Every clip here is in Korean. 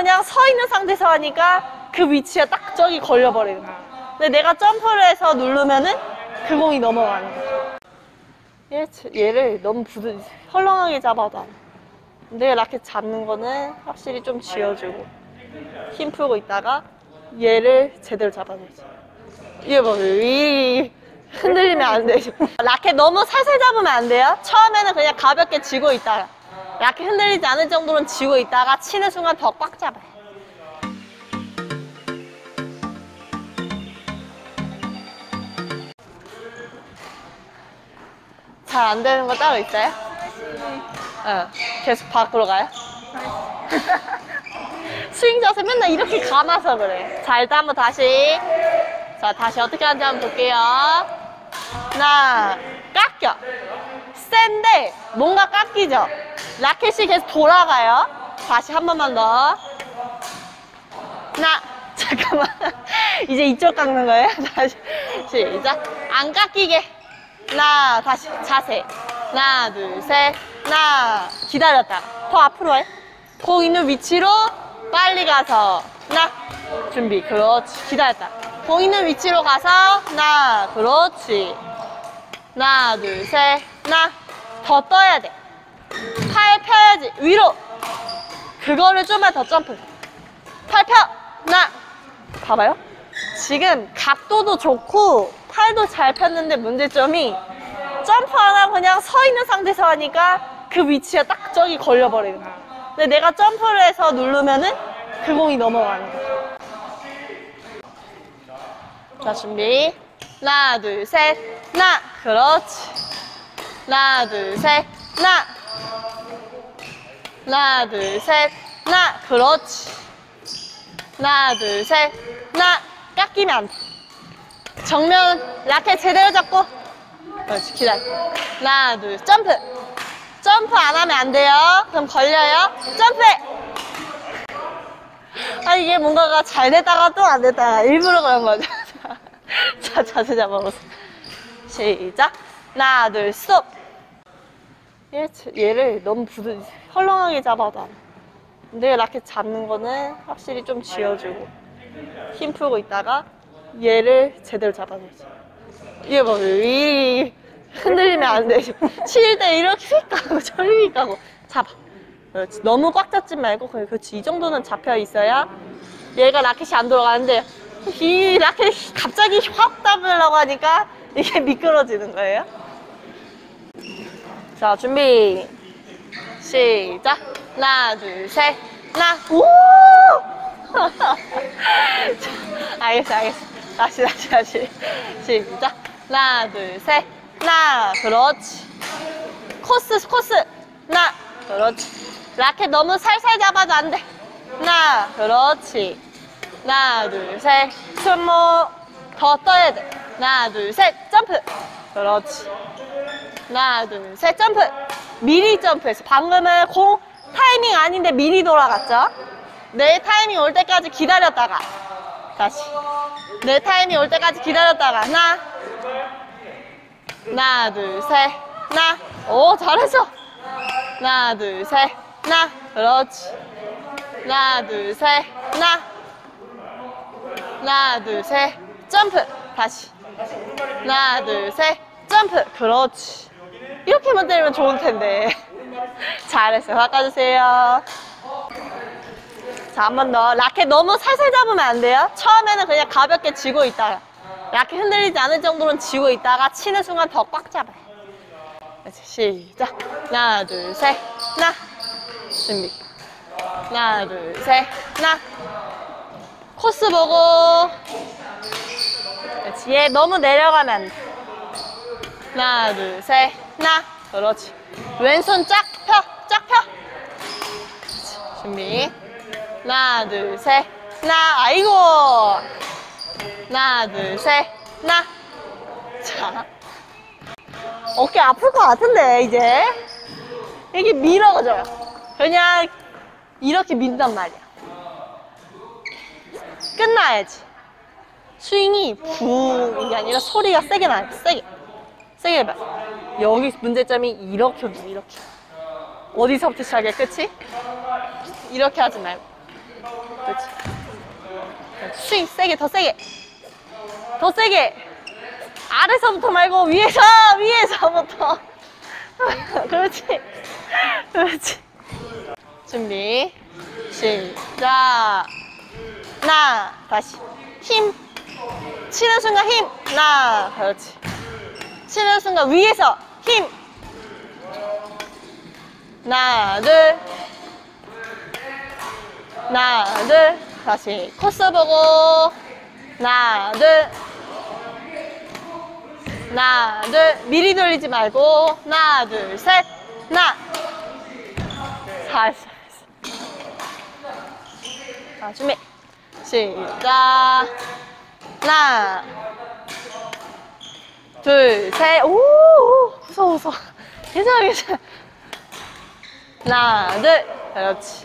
그냥 서 있는 상태에서 하니까 그 위치에 딱 저기 걸려버리는 거야. 근데 내가 점프를 해서 누르면은 그 공이 넘어가는 거야. 얘를 너무 헐렁하게 잡아도 안 돼. 근데 라켓 잡는 거는 확실히 좀 쥐어주고 힘 풀고 있다가 얘를 제대로 잡아줘야지. 이게 뭐 흔들리면 안 되죠. 라켓 너무 살살 잡으면 안 돼요. 처음에는 그냥 가볍게 쥐고 있다가 라켓 흔들리지 않을 정도로는 쥐고 있다가 치는 순간 더 꽉 잡아요. 잘 안 되는 거 따로 있어요? 계속 밖으로 가요? 스윙 자세 맨날 이렇게 감아서 그래. 자, 일단 한번 다시. 자, 다시 어떻게 하는지 한번 볼게요. 하나, 깎여. 센데 뭔가 깎이죠? 라켓이 계속 돌아가요. 다시 한 번만 더. 하나, 잠깐만. 이제 이쪽 깎는 거예요? 다시. 시작. 안 깎이게. 하나, 다시 자세. 하나, 둘, 셋. 하나, 기다렸다가 더 앞으로 해. 공 있는 위치로 빨리 가서 하나, 준비. 그렇지. 기다렸다. 공 있는 위치로 가서 하나, 그렇지. 하나, 둘, 셋. 하나, 더 떠야 돼. 팔 펴야지. 위로. 그거를 좀만 더 점프. 팔 펴. 하나. 봐봐요. 지금 각도도 좋고 팔도 잘 폈는데 문제점이 점프 안 하고 그냥 서 있는 상태에서 하니까 그 위치에 딱 저기 걸려버리는 거야. 근데 내가 점프를 해서 누르면은 그 공이 넘어가는 거야. 자, 준비. 하나, 둘, 셋. 하나. 그렇지. 하나, 둘, 셋. 하나. 하나, 둘, 셋. 하나. 그렇지. 하나, 둘, 셋. 하나. 깎이면 안 돼. 정면 라켓 제대로 잡고. 그렇지. 기다려. 하나, 둘, 점프. 점프 안 하면 안 돼요. 그럼 걸려요. 점프해. 아, 이게 뭔가가 잘 됐다가 또 안 됐다가 일부러 그런 거죠. 자, 자세 잡아보세요. 시작. 하나, 둘, 스톱. 얘를 너무 헐렁하게 잡아도 안 돼. 근데 라켓 잡는 거는 확실히 좀 쥐어주고 힘 풀고 있다가 얘를 제대로 잡아줘야지. 이게 뭐 흔들리면 안 되죠. 칠 때 이렇게 까고 저렇게 까고 잡아. 그렇지. 너무 꽉 잡지 말고 그렇지. 이 정도는 잡혀 있어야 얘가 라켓이 안 돌아가는데 이 라켓이 갑자기 확 잡으려고 하니까 이게 미끄러지는 거예요. 자, 준비. 시작. 하나, 둘, 셋. 하나. 오! 알겠어. 다시. 시작. 하나, 둘, 셋. 하나. 그렇지. 코스. 하나. 그렇지. 라켓 너무 살살 잡아도 안 돼. 하나. 그렇지. 하나, 둘, 셋. 손목 더 떠야 돼. 하나, 둘, 셋. 점프. 그렇지. 하나, 둘, 셋. 점프. 미리 점프했어. 방금은 공 타이밍 아닌데 미리 돌아갔죠? 내 타이밍 올 때까지 기다렸다가 다시. 내 타이밍 올 때까지 기다렸다가 하나, 둘, 셋. 하나. 오, 잘했어. 하나, 둘, 셋. 하나. 그렇지. 하나, 둘, 셋. 하나, 둘, 셋. 점프. 다시. 하나, 둘, 셋. 점프. 그렇지. 이렇게만 때리면 좋을 텐데. 잘했어요. 바꿔주세요. 자, 한 번 더. 라켓 너무 살살 잡으면 안 돼요. 처음에는 그냥 가볍게 쥐고 있다가 라켓 흔들리지 않을 정도로는 쥐고 있다가 치는 순간 더 꽉 잡아요. 그렇지. 시작. 하나, 둘, 셋. 하나. 준비. 하나, 둘, 셋. 하나. 코스 보고. 그렇지. 얘 너무 내려가면 안 돼. 하나, 둘, 셋. 하나. 그렇지. 왼손 쫙 펴. 그렇지. 준비. 하나, 둘, 셋. 하나. 아이고. 하나, 둘, 셋. 하나. 자. 어깨 아플 것 같은데, 이제. 이렇게 밀어줘요. 그냥 이렇게 민단 말이야. 끝나야지. 스윙이 붕이 아니라 소리가 세게 나요. 세게 해봐. 여기 문제점이 이렇게. 어디서부터 시작해? 끝이? 이렇게 하지 말고 그렇지. 스윙 세게, 더 세게. 더 세게. 아래서부터 말고 위에서부터. 그렇지. 그렇지. 준비. 시작. 하나, 다시. 힘. 치는 순간 힘. 하나, 그렇지. 치는 순간 위에서 힘. 하나, 둘. 하나, 둘. 다시 코스 보고. 하나, 둘. 하나, 둘. 미리 돌리지 말고. 하나, 둘, 셋. 하나. 잘했어. 자, 준비. 시작. 하나, 둘, 셋. 오, 무서워. 괜찮아. 하나, 둘. 그렇지.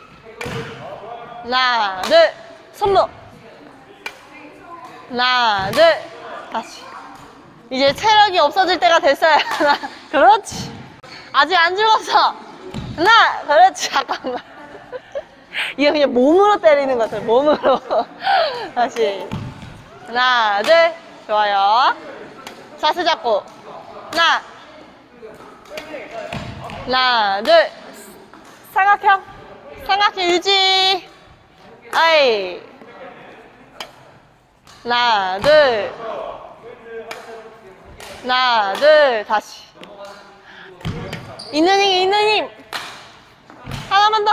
하나, 둘. 손목. 하나, 둘. 다시. 이제 체력이 없어질 때가 됐어요. 하나, 그렇지. 아직 안 죽었어. 하나, 그렇지. 잠깐만. 이거 그냥 몸으로 때리는 것 같아요. 몸으로. 다시. 하나, 둘. 좋아요. 자세 잡고. 하나, 둘. 삼각형 유지. 아이. 하나, 둘. 하나, 둘. 다시. 있는 힘. 하나만 더.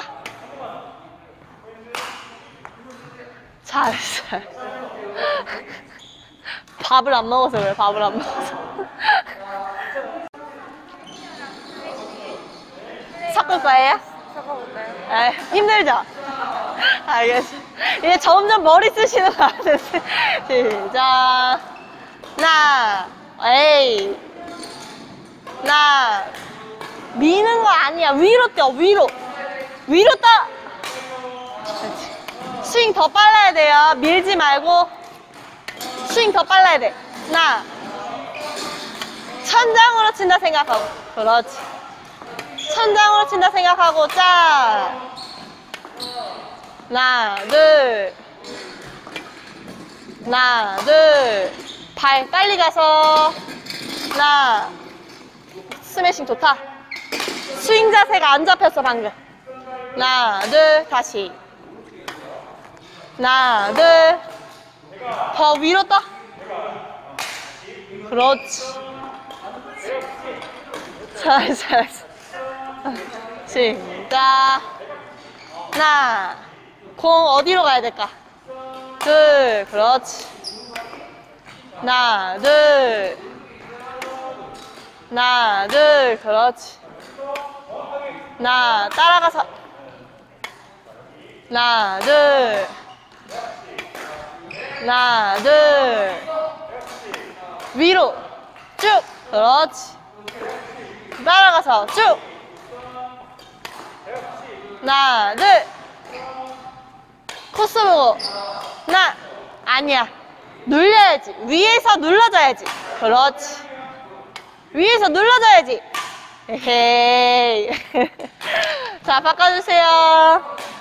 잘했어. 밥을 안 먹어서 그래. 밥을 안 먹어서. 섞을 거예요? 섞어볼까요? 아, 힘들죠? 알겠어. 이제 점점 머리 쓰시는 거 같은데. 시작. 하나. 에이. 하나. 미는 거 아니야. 위로 떠. 위로 떠. 그렇지. 스윙 더 빨라야 돼요. 밀지 말고. 스윙 더 빨라야 돼. 하나. 천장으로 친다 생각하고. 그렇지. 천장으로 친다 생각하고. 짜. 하나, 둘. 하나, 둘. 발 빨리 가서. 하나. 스매싱 좋다. 스윙 자세가 안 잡혔어 방금. 하나, 둘. 다시. 하나, 둘. 더 위로 떠. 그렇지. 잘했어. 시작. 하나. 공 어디로 가야 될까? 둘. 그렇지. 하나, 둘. 하나, 둘. 그렇지. 하나, 따라가서. 하나, 둘. 하나, 둘. 위로 쭉. 그렇지. 따라가서 쭉. 하나, 둘. 코스 보고. 하나. 아니야. 눌려야지. 위에서 눌러줘야지. 그렇지. 위에서 눌러줘야지. 에헤이. 자, 바꿔주세요.